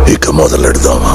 ఇక మొదలెడదామా?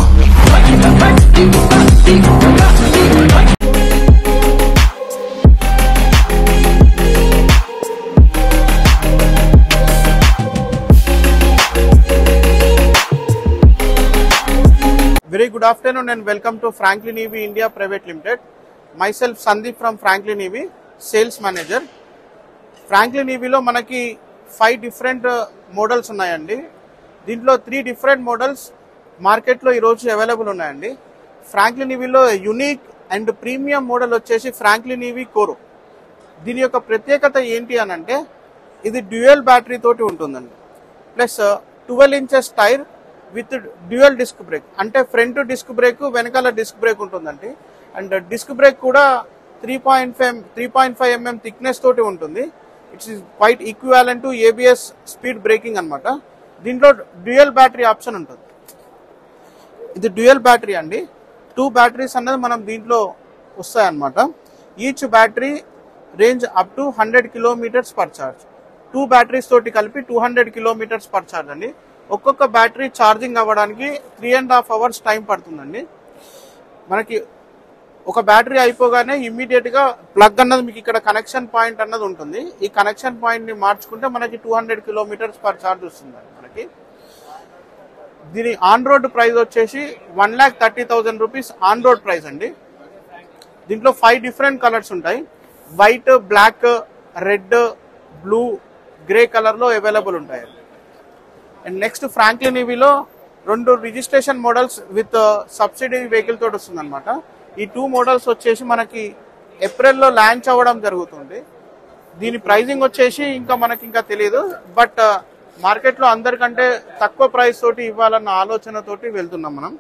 Very good afternoon and welcome to Franklin EV India Private Limited. Myself Sandeep from Franklin EV, Sales Manager. Franklin EV లో మనకి 5 different models ఉన్నాయండి. దీంట్లో 3 different models మార్కెట్లో ఈరోజు available ఉన్నాయండి. Franklin ఈవీలో యూనిక్ అండ్ ప్రీమియం మోడల్ వచ్చేసి ఫ్రాంక్లిన్ ఈవీ కోరో. దీని యొక్క ప్రత్యేకత ఏంటి అని అంటే ఇది డ్యూయల్ బ్యాటరీ తోటి ఉంటుందండి. Plus 12 inches tyre with dual disc brake, అంటే ఫ్రంట్ డిస్క్ బ్రేక్ వెనకాల డిస్క్ బ్రేక్ ఉంటుందండి. అండ్ డిస్క్ బ్రేక్ కూడా 3.5 mm థిక్నెస్ తోటి ఉంటుంది. It's quite equivalent to ABS speed braking అనమాట. దీంట్లో డ్యూయల్ బ్యాటరీ ఆప్షన్ ఉంటుంది. ఇది డ్యూయల్ బ్యాటరీ అండి. 2 బ్యాటరీస్ అన్నది మనం దీంట్లో వస్తాయన్నమాట. Each battery range up to 100 kilometers per charge. 2 batteries తోటి కలిపి 200 kilometers పర్ ఛార్జ్ అండి. ఒక్కొక్క బ్యాటరీ ఛార్జింగ్ అవ్వడానికి 3.5 hours టైం పడుతుందండి. మనకి ఒక బ్యాటరీ అయిపోగానే ఇమ్మీడియట్ గా ప్లగ్ అన్నది మీకు ఇక్కడ కనెక్షన్ పాయింట్ అన్నది ఉంటుంది. ఈ కనెక్షన్ పాయింట్ ని మార్చుకుంటే మనకి 200 kilometers పర్ ఛార్జ్ వస్తుందండి. మనకి దీని ఆన్ రోడ్ ప్రైస్ వచ్చేసి 1,30,000 rupees ఆన్ రోడ్ ప్రైస్ అండి. దీంట్లో 5 different కలర్స్ ఉంటాయి. White, black, red, blue, grey colour లో అవైలబుల్ ఉంటాయి. అండ్ నెక్స్ట్ ఫ్రాంక్లిన్ ఈవీలో 2 registration models with subsidy vehicle తోటి వస్తుంది అనమాట. ఈ 2 మోడల్స్ వచ్చేసి మనకి ఏప్రిల్లో లాంచ్ అవ్వడం జరుగుతుంది. దీని ప్రైజింగ్ వచ్చేసి ఇంకా తెలియదు, బట్ మార్కెట్లో అందరికంటే తక్కువ ప్రైస్ తోటి ఇవ్వాలన్న ఆలోచనతోటి వెళ్తున్నాం మనం.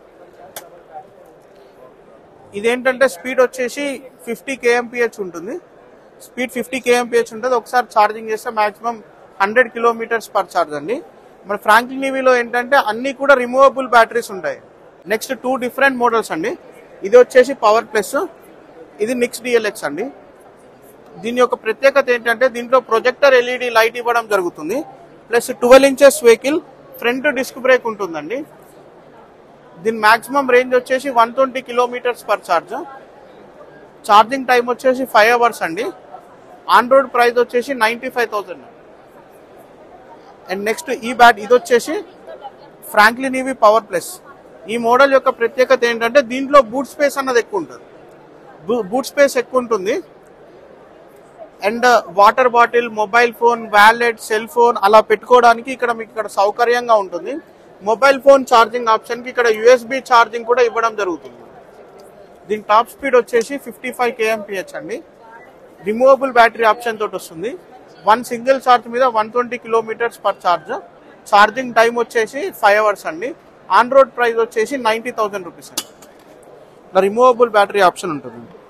ఇదేంటంటే స్పీడ్ వచ్చేసి 50 kmph ఉంటుంది. స్పీడ్ 50 kmph ఉంటుంది. ఒకసారి ఛార్జింగ్ చేస్తే మాక్సిమం 100 kilometers పర్ ఛార్జ్ అండి. మన ఫ్రాంక్లిన్ ఈవీలో ఏంటంటే అన్ని కూడా రిమూవబుల్ బ్యాటరీస్ ఉంటాయి. నెక్స్ట్ 2 different మోడల్స్ అండి. ఇది వచ్చేసి పవర్ ప్లస్, ఇది నిక్స్ డిఎల్ఎక్స్ అండి. దీని యొక్క ప్రత్యేకత ఏంటంటే దీంట్లో ప్రొజెక్టర్ ఎల్ఈడి లైట్ ఇవ్వడం జరుగుతుంది. Plus 12 inches vehicle, front disc brake ఉంటుందండి. దీని మాక్సిమం రేంజ్ వచ్చేసి 120 kilometers per charge. Charging time వచ్చేసి 5 hours అండి. ఆన్ రోడ్ ప్రైస్ వచ్చేసి 95,000. అండ్ నెక్స్ట్ ఇది వచ్చేసి ఫ్రాంక్లిన్ ఈవీ పవర్ ప్లస్. ఈ మోడల్ యొక్క ప్రత్యేకత ఏంటంటే దీంట్లో బూట్ స్పేస్ అన్నది ఎక్కువ ఉంటుంది. బూట్ స్పేస్ ఎక్కువ ఉంటుంది. And water bottle, mobile phone, wallet, cell phone అలా పెట్టుకోవడానికి మీకు ఇక్కడ సౌకర్యంగా ఉంటుంది. మొబైల్ ఫోన్ ఛార్జింగ్ ఆప్షన్ కి ఇక్కడ యూఎస్బి ఛార్జింగ్ కూడా ఇవ్వడం జరుగుతుంది. దీని టాప్ స్పీడ్ వచ్చేసి 55 kmph అండి. రిమూవబుల్ బ్యాటరీ ఆప్షన్ తోటి వస్తుంది. 1 సింగిల్ ఛార్జ్ మీద 120 kilometers per charge. Charging time వచ్చేసి 5 hours అండి. ఆన్ రోడ్ ప్రైస్ వచ్చేసి 90,000 rupees అండి. రిమూవబుల్ బ్యాటరీ ఆప్షన్ ఉంటుంది.